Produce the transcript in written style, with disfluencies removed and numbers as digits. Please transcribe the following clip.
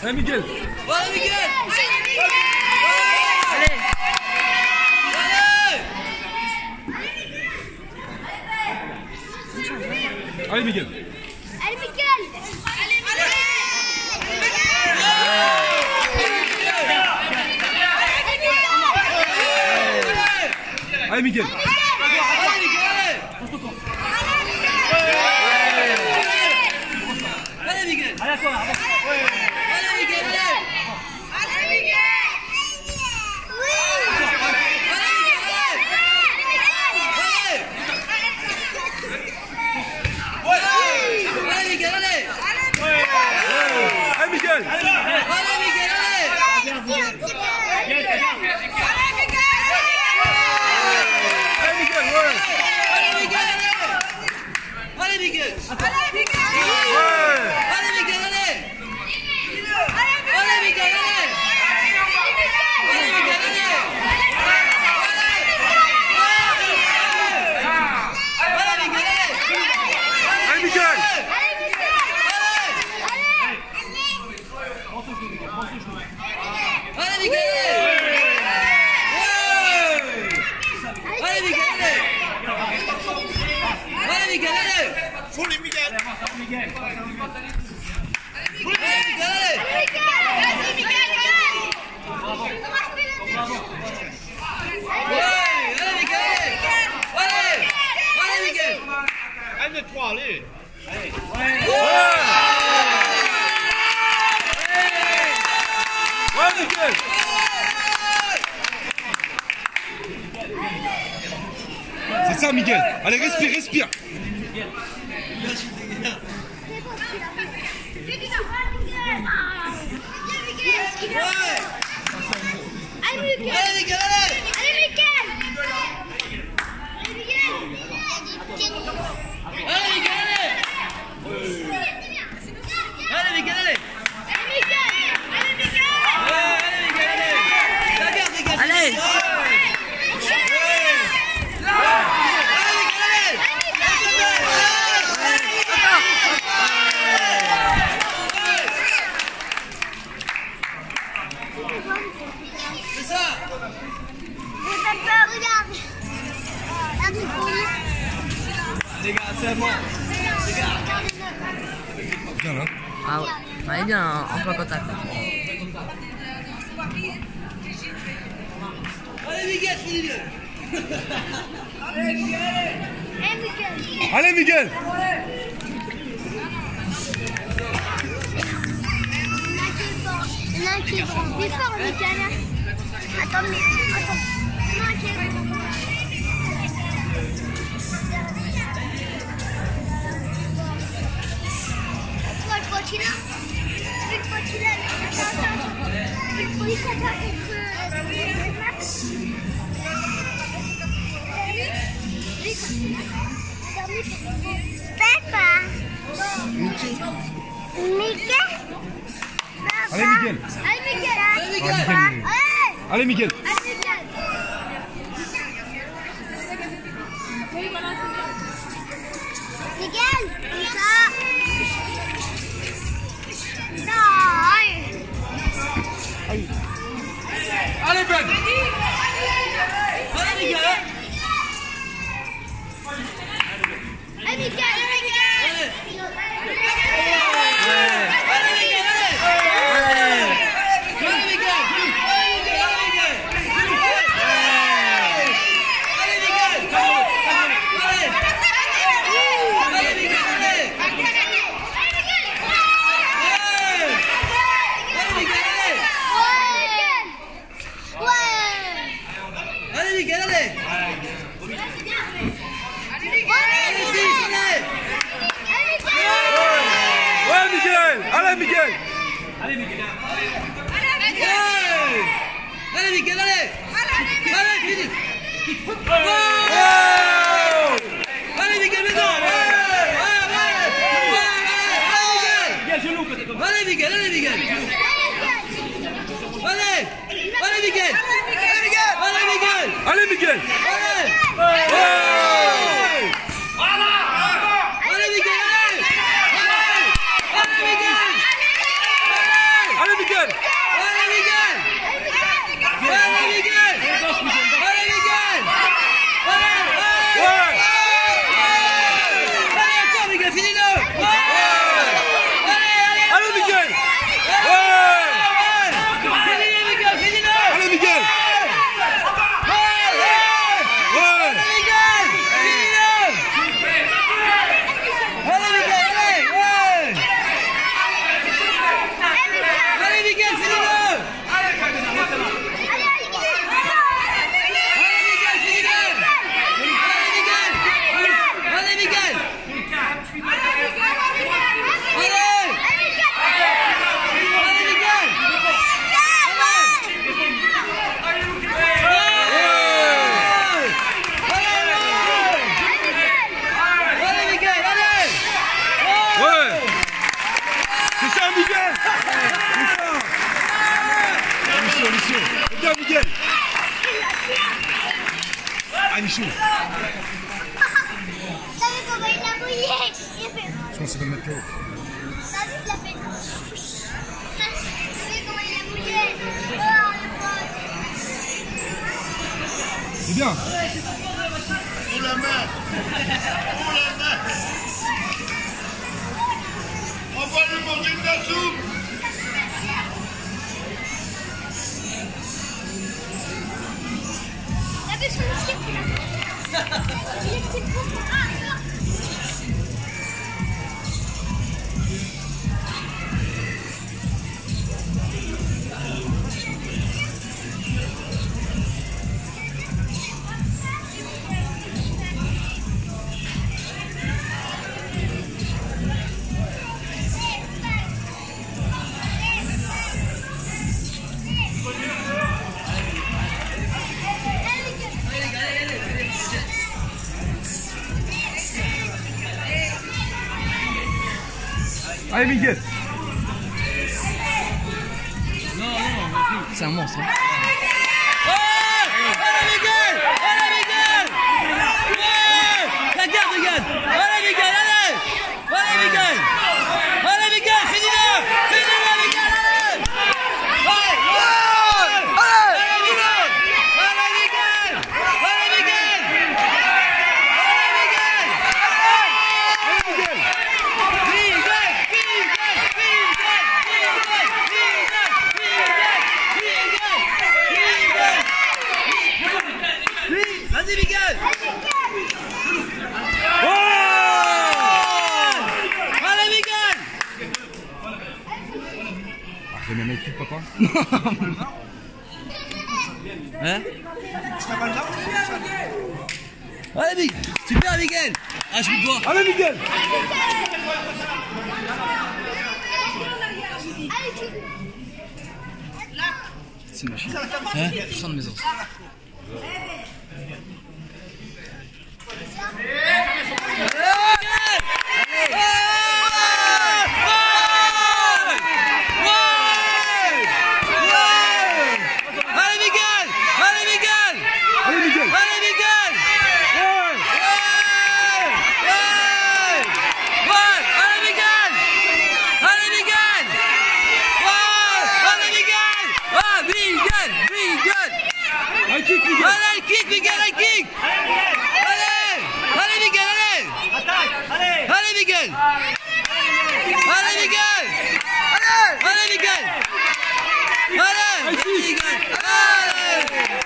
Allez Miguel. Voilà Miguel. Allez. Allez Miguel. Allez Miguel. Allez Miguel. Allez Miguel. Allez toi. Allez Miguel. Allez Miguel. Oui. Allez Miguel, allez. Allez Miguel. Allez Miguel, allez. Allez Miguel. Allez Miguel. Allez Miguel, allez. Allez Miguel, allez. Allez Miguel, allez. Allez Miguel. Allez Miguel. Allez Miguel, allez. Allez Miguel, allez. Faut les Miguel. Allez Miguel, allez. Allez Miguel, allez. Allez Miguel. 1, 2, 3, allez. Ouais Miguel. C'est ça Miguel. Allez respire, respire. Allez Miguel. Allez Miguel, allez. Allez Miguel. Allez Miguel, allez. Allez Miguel, allez. Allez. C'est ça. Regarde. Les gars, c'est à moi. Bien là. Ah ouais. Allez bien en plein contact. Allez Miguel, finis-le. Allez Miguel. Allez Miguel. Il y en a un qui est grand. Il est fort, Miguel. Attends, mais... Attends. Il y en a un qui est grand. Toi, le potinet. Le potinet. Attends. Il faut y s'attaquer contre... Papa. Mickey. Allez Miguel. Allez Miguel. Allez Miguel. Allez Miguel. Miguel, ça. Non. Allez Ben. Allez Miguel. Allez Miguel. Allez Miguel. Allez Miguel. Allez Miguel, allez. Allez, fini. Allez Miguel, maintenant. Allez Miguel, allez Miguel. Allez. Allez Miguel. Allez Miguel. Allez Miguel. Allez Miguel, allez. Allez Miguel. Allez chaud. T'as vu comment il a mouillé? Il a fait... Je pense qu'il va me mettre KO. T'as vu, il a fait... T'as vu comment il a mouillé? Oh, le pote. C'est bien. Pour la main. Pour la main. On va lui manger de la soupe. T'as vu son skip? Il est petit pour moi. Allez, Miguel. C'est un monstre. Hein. Allez Miguel! Allez Miguel! Ouais! La garde Miguel! Allez Miguel, allez! Allez Miguel! Allez Miguel, finis-le! Finis-le Miguel, allez! Allez! Allez Miguel! Allez Miguel! Allez Miguel! Allez Miguel! Vas-y Miguel! Oh! Allez Miguel! Ah, c'est même équipe, papa. Hein? Allez Miguel! Super Miguel! Ah je me dois! Allez, Miguel. C'est une machine. Hein? Je sens de mes os. Allez Miguel! Allez Miguel! Allez, Miguel. Allez Miguel! Ouais. Allez Miguel! Allez Miguel! Allez Miguel! Ah Miguel! Miguel! Allez, kick, Miguel. Allez kick Miguel! Allez kick! Allez! Allez Miguel! Allez! Allez Miguel! Allez Miguel! Allez Miguel! Allez Miguel! Allez!